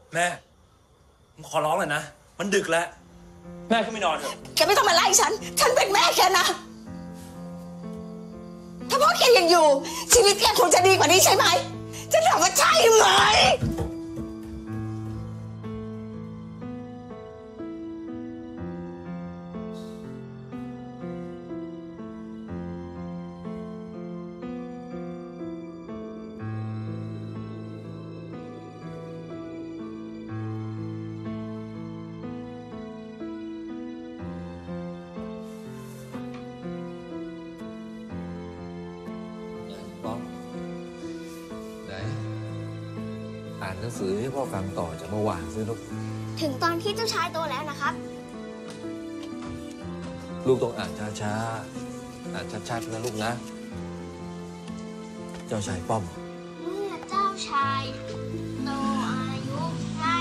แม่ผมขอร้องเลยนะมันดึกแล้วแม่ก็ไม่นอนเถอะแกไม่ต้องมาไล่ฉันเป็นแม่แกนะถ้าพ่อแกยังอยู่ชีวิตแกคงจะดีกว่านี้ใช่ไหมฉันถามว่าใช่ไหมอ่านหนังสือให้พ่อฟังต่อจากเมื่อวานสิลูกถึงตอนที่เจ้าชายโตแล้วนะครับลูกต้องอ่านช้าๆอ่านชัดๆนะลูกนะเจ้าชายป้อมเมื่อเจ้าชายโตอายุได้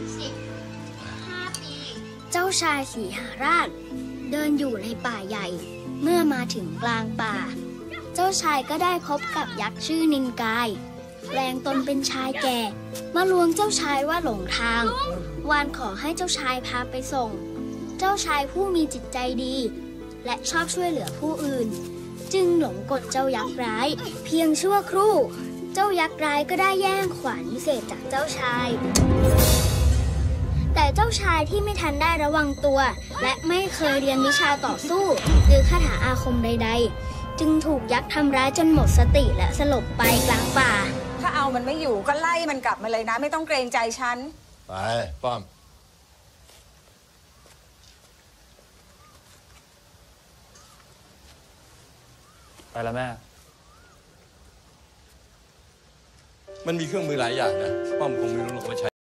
15 ปีเจ้าชายสีหราชเดินอยู่ในป่าใหญ่เมื่อมาถึงกลางป่าเจ้าชายก็ได้พบกับยักษ์ชื่อนินกายแปลงตนเป็นชายแก่มาลวงเจ้าชายว่าหลงทางวานขอให้เจ้าชายพาไปส่งเจ้าชายผู้มีจิตใจดีและชอบช่วยเหลือผู้อื่นจึงหลงกลเจ้ายักษ์ร้ายเพียงชั่วครู่เจ้ายักษ์ร้ายก็ได้แย่งขวานวิเศษจากเจ้าชายแต่เจ้าชายที่ไม่ทันได้ระวังตัวและไม่เคยเรียนวิชาต่อสู้หรือคาถาอาคมใดๆจึงถูกยักษ์ทำร้ายจนหมดสติและสลบไปกลางป่าถ้าเอามันไม่อยู่ก็ไล่มันกลับมาเลยนะไม่ต้องเกรงใจฉันไปป้อมไปแล้วแม่มันมีเครื่องมือหลายอย่างนะป้อมคงไม่รู้หรอกว่าใช้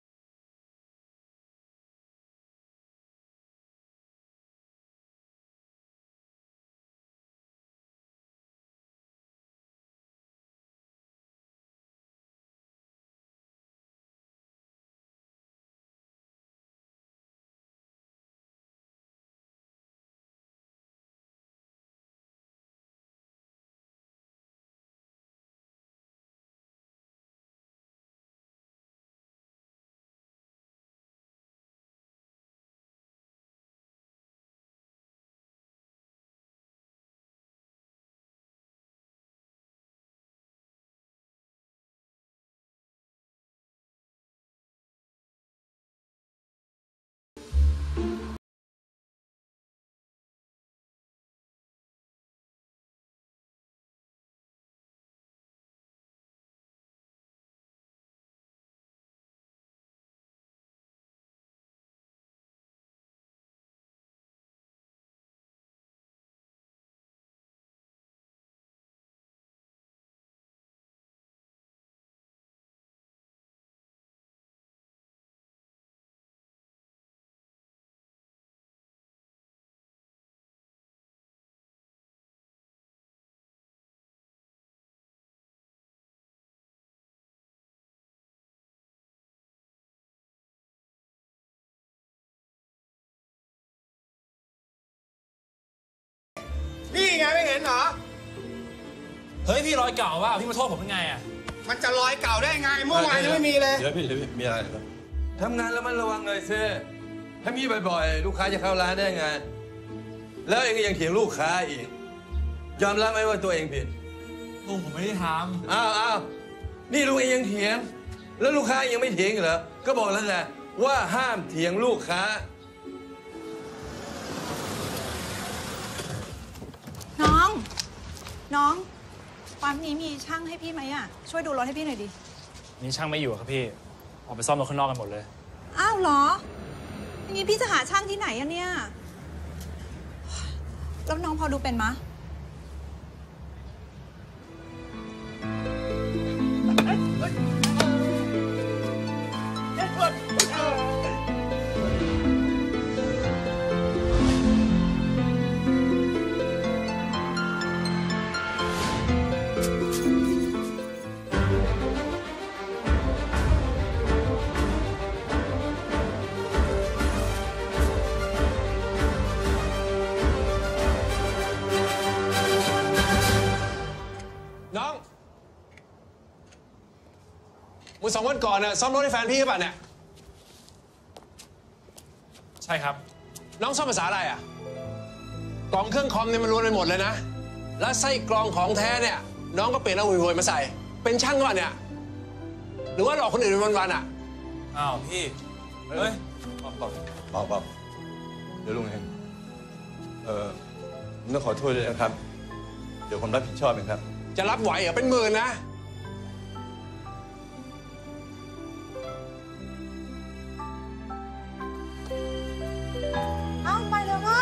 นี่ไงไม่เห็นเหรอเฮ้ยพี่รอยเก่าว่าพี่มาโทษผมยังไงอ่ะมันจะรอยเก่าได้ไงเมื่อวานยังไม่มีเลยเดี๋ยวพี่มีอะไรครับทำงานแล้วมันระวังหน่อยซิถ้ามีบ่อยๆลูกค้าจะเข้าร้านได้ไงแล้วเองก็ยังเถียงลูกค้าอีกยอมรับไหมว่าตัวเองผิดลุงผมไม่ได้ทำอ้าวนี่ลุงเองยังเถียงแล้วลูกค้ายังไม่เถียงเหรอก็บอกแล้วไงว่าห้ามเถียงลูกค้าน้องวันนี้มีช่างให้พี่ไหมอ่ะช่วยดูรถให้พี่หน่อยดินี่ช่างไม่อยู่ครับพี่ออกไปซ่อมรถข้างนอกกันหมดเลยอ้าวเหรออย่างนี้พี่จะหาช่างที่ไหนอะเนี่ยแล้วน้องพอดูเป็นมะเมื่อ2 วันก่อนน่ะซ่อมรถให้แฟนพี่ป่ะเนี่ยใช่ครับน้องซ่อมภาษาอะไรอ่ะกล่องเครื่องคอมเนี่ยมันรวนไปหมดเลยนะแล้วไส้กรองของแท้เนี่ยน้องก็เปลี่ยนเอาห่วยๆมาใส่เป็นช่างก่อนเนี่ยหรือว่าหลอกคนอื่นเป็นวันๆอ่ะอ้าวพี่เฮ้ยบอกเดี๋ยวลุงเองผมต้องขอโทษด้วยนะครับเดี๋ยวผมรับผิดชอบเองครับจะรับไหวเหรอเป็นหมื่นนะเอ้าไปแล้วว่า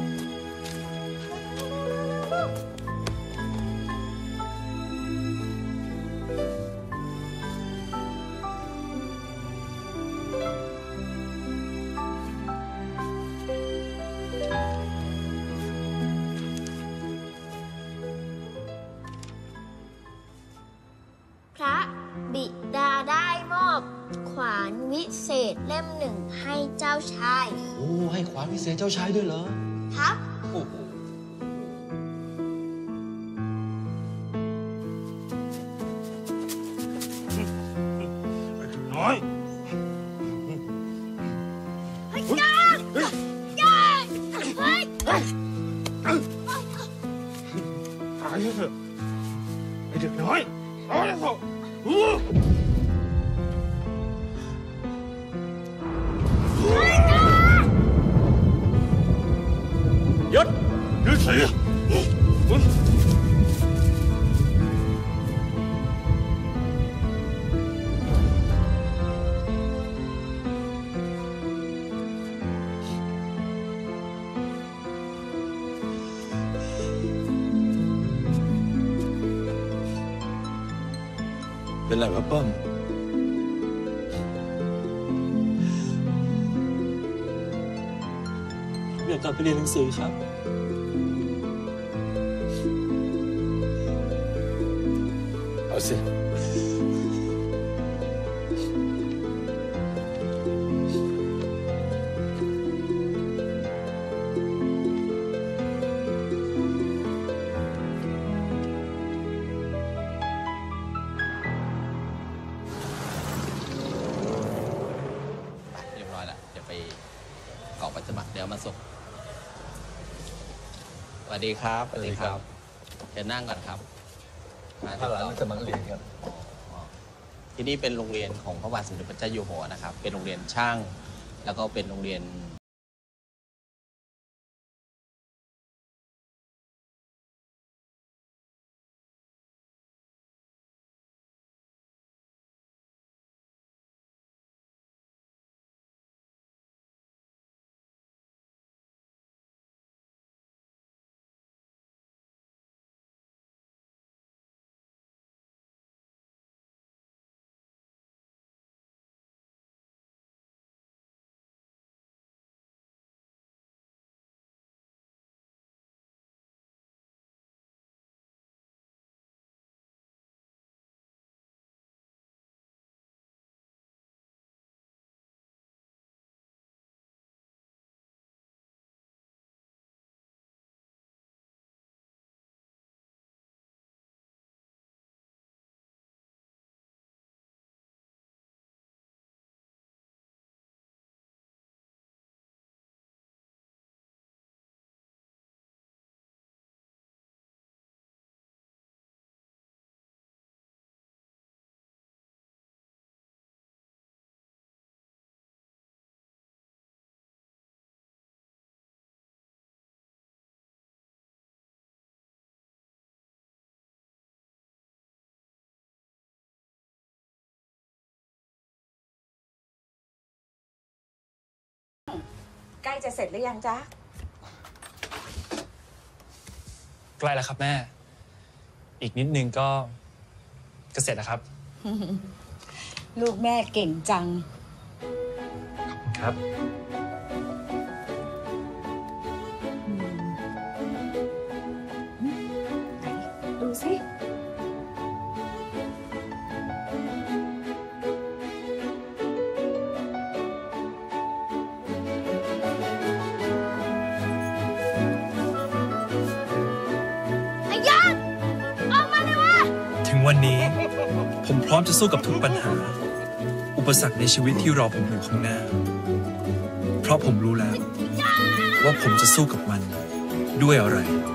พระบิดาได้มอบขวานวิเศษเล่มหนึ่งให้เจ้าชายโอ้ให้ขวานพิเศษเจ้าชายด้วยเหรอครับโอ้โหน้อยตายเถอะไอ้เด็กน้อยตายเถอะหยุดเสียเป็นไรวะป้อมอยากกลับไปเรียนหนังสือครับเอาสิเรียบร้อยแล้วเดี๋ยวไปกรอกใบสมัครเดี๋ยวมาส่งสวัสดีครับสวัสดีครับเชิญนั่งก่อนครับถ้าหลังสมัครเรียนครับที่นี่เป็นโรงเรียนของพระบาทสมเด็จพระเจ้าอยู่หัวนะครับเป็นโรงเรียนช่างแล้วก็เป็นโรงเรียนใกล้จะเสร็จหรือยังจ๊ะใกล้แล้วครับแม่อีกนิดนึงก็เสร็จแล้วครับลูกแม่เก่งจังครับดูสิถึงวันนี้ผมพร้อมจะสู้กับทุกปัญหา อุปสรรคในชีวิตที่รอผมอยู่ข้างหน้าเพราะผมรู้แล้วว่าผมจะสู้กับมันด้วยอะไร